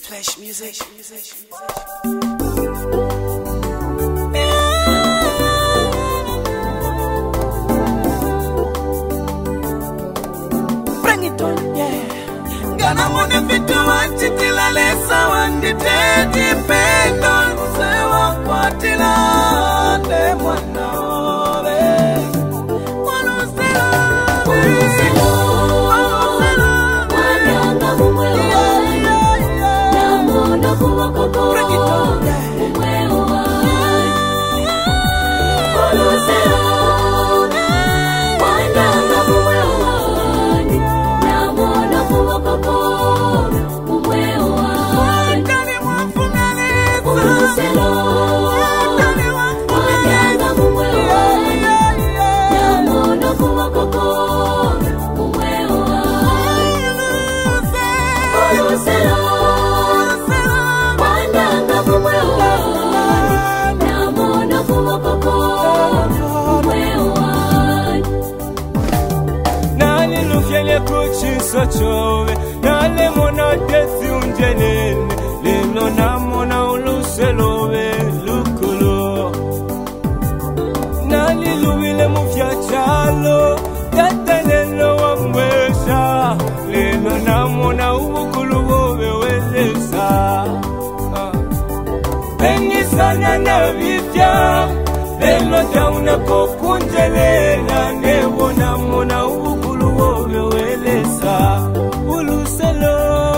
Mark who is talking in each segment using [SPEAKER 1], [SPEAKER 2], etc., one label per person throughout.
[SPEAKER 1] Fresh music. Bring it on, yeah. Gana mone vitu wachitila lesa wanditeti pendo sewa kwatila de mwanore.
[SPEAKER 2] Sochove nale mona desi unjelene lelo na mona uluselove lukulo nali luwile mufyachalo yatalelo wamwesha lelo na mona ubukuluwe welesa Benisana na vifya lelo tauna kokunjelela nebo na mona ubukuluwe welesa Uluselo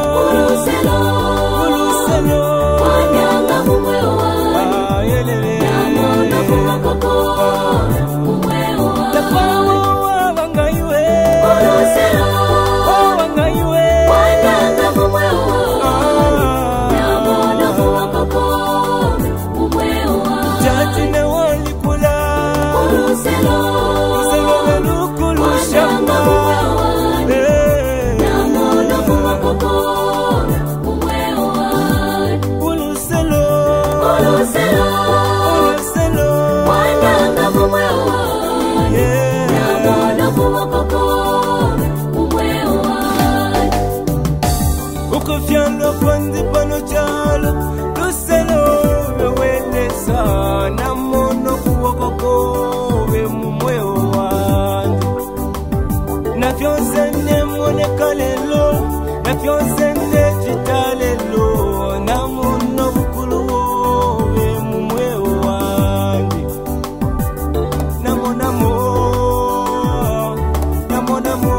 [SPEAKER 3] Wanyanga mumwewa
[SPEAKER 2] Yelele
[SPEAKER 3] Namona kumakoko Mumwewa
[SPEAKER 2] Wangaiwe
[SPEAKER 3] Uluselo
[SPEAKER 2] Wangaiwe
[SPEAKER 3] Wanyanga mumwewa Namona kumakoko Mumwewa
[SPEAKER 2] Jatine walikula
[SPEAKER 3] Uluselo
[SPEAKER 2] Welukulu shamba Ukufyalo kwanzi pano chalo Luselo wewelesa na mono kuwakoko we mumweo wanji Na fyonzene mwone kalelo Na fyonzene jitalelo Na mono bukulu we mumweo wanji Na mona mo Na mona mo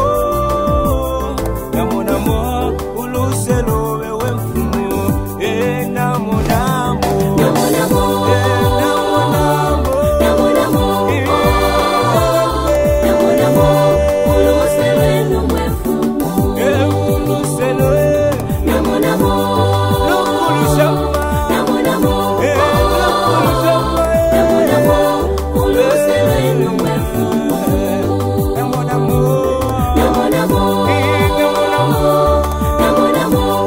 [SPEAKER 2] Na mona mo Uluselo wewe mfumu na mona mo
[SPEAKER 3] Na mona mo
[SPEAKER 2] na mona mo
[SPEAKER 3] Na mona mo Na mona mo Uluselo numwe mfumu
[SPEAKER 2] Uluselo
[SPEAKER 3] Na mona mo
[SPEAKER 2] Lukulu shamba
[SPEAKER 3] Na mona mo
[SPEAKER 2] Lukulu shamba
[SPEAKER 3] Na mona mo Uluselo numwe mfumu
[SPEAKER 2] na mona mo
[SPEAKER 3] Na mona mo
[SPEAKER 2] na mona mo
[SPEAKER 3] Na mona mo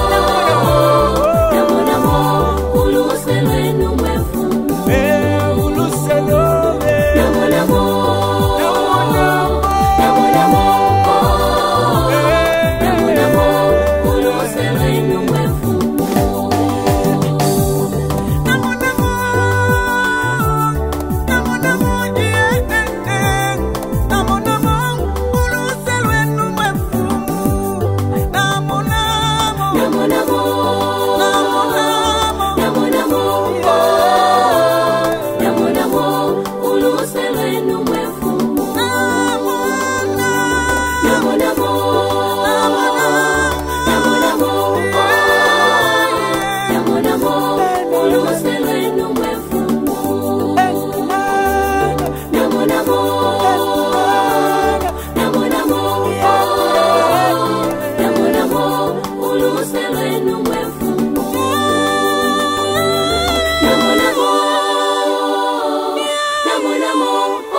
[SPEAKER 3] Na mona mo Uluselo numwe mfumu
[SPEAKER 2] Uluselo
[SPEAKER 3] Na mona mo
[SPEAKER 2] na mona mo
[SPEAKER 3] Na mona mo Na mona mo Uluselo numwe mfumu Na mona mo Na mona mo Na mona mo Uluselo numwe mfumu Na mona mo Na mona mo Na mona mo Uluselo numwe mfumu Na mona mo Na mona mo Na mona mo Uluselo numwe mfumu Na mona mo Na mona mo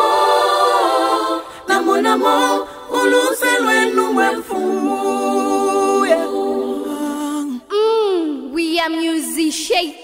[SPEAKER 3] Na mona mo Uluselo numwe mfumu
[SPEAKER 4] We are musicians.